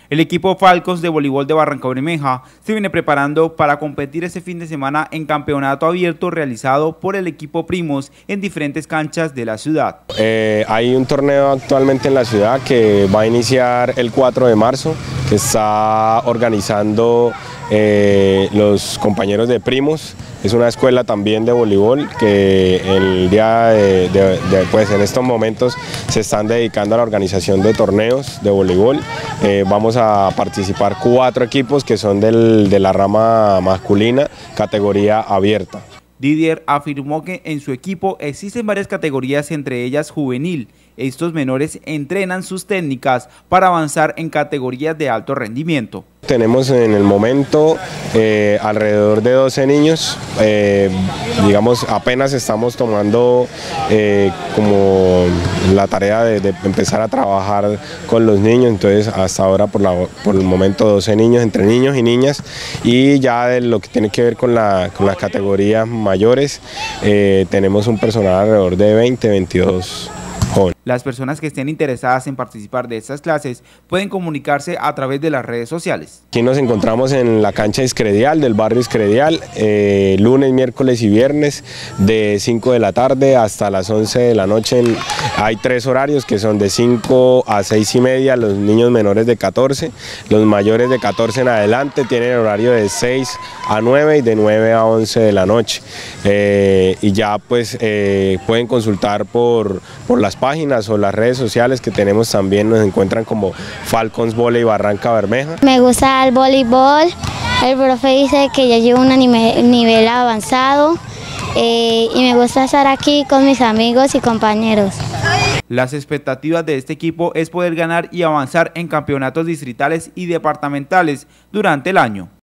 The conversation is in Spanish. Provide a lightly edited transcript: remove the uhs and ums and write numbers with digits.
El equipo Falcons de voleibol de Barrancabermeja se viene preparando para competir este fin de semana en campeonato abierto realizado por el equipo Primos en diferentes canchas de la ciudad. Hay un torneo actualmente en la ciudad que va a iniciar el 4 de marzo, que está organizando los compañeros de Primos. Es una escuela también de voleibol que el día pues en estos momentos se están dedicando a la organización de torneos de voleibol. Vamos a participar 4 equipos que son de la rama masculina, categoría abierta. Didier afirmó que en su equipo existen varias categorías, entre ellas juvenil. Estos menores entrenan sus técnicas para avanzar en categorías de alto rendimiento. Tenemos en el momento alrededor de 12 niños, digamos apenas estamos tomando como la tarea de empezar a trabajar con los niños, entonces hasta ahora por el momento 12 niños, entre niños y niñas, y ya de lo que tiene que ver con las categorías mayores, tenemos un personal alrededor de 20, 22 jóvenes. Las personas que estén interesadas en participar de estas clases pueden comunicarse a través de las redes sociales. Aquí nos encontramos en la cancha Iscredial, del barrio Iscredial, lunes, miércoles y viernes de 5 de la tarde hasta las 11 de la noche. Hay 3 horarios que son de 5 a 6 y media, los niños menores de 14, los mayores de 14 en adelante tienen el horario de 6 a 9 y de 9 a 11 de la noche. Y ya pues pueden consultar por las páginas o las redes sociales que tenemos también, nos encuentran como Falcons Volley Barrancabermeja. Me gusta el voleibol, el profe dice que ya llevo un nivel avanzado y me gusta estar aquí con mis amigos y compañeros. Las expectativas de este equipo es poder ganar y avanzar en campeonatos distritales y departamentales durante el año.